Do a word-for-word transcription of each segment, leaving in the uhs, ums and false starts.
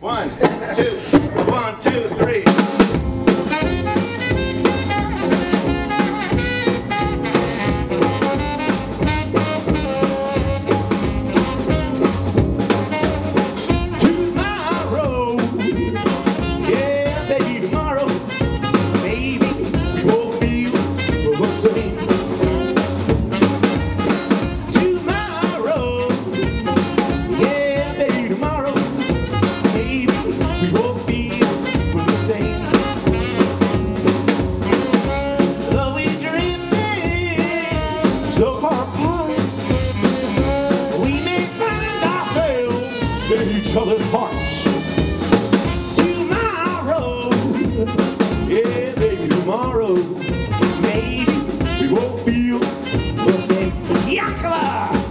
One, two, one, two, three. Tomorrow, yeah, baby, tomorrow, maybe we won't feel the same. Tomorrow, yeah, baby, tomorrow, maybe we won't feel the same. Though we're drifting so far apart, we may find ourselves in each other's hearts. Tomorrow, yeah, baby, tomorrow, maybe we won't feel the same. Yakima!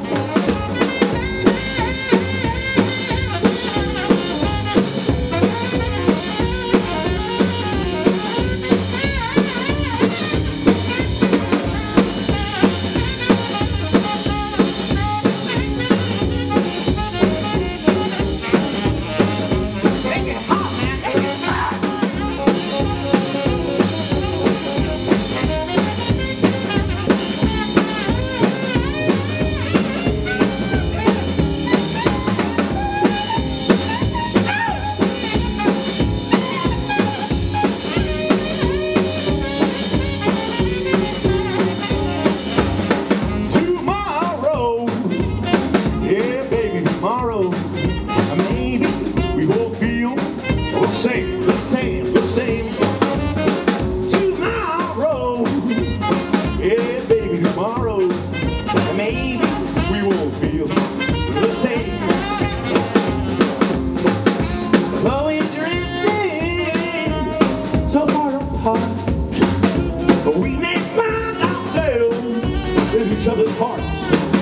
Tomorrow, maybe we won't feel the same, the same, the same. Tomorrow, yeah, baby, tomorrow, maybe we won't feel the same. Though we're drifting so far apart, but we may find ourselves in each other's hearts.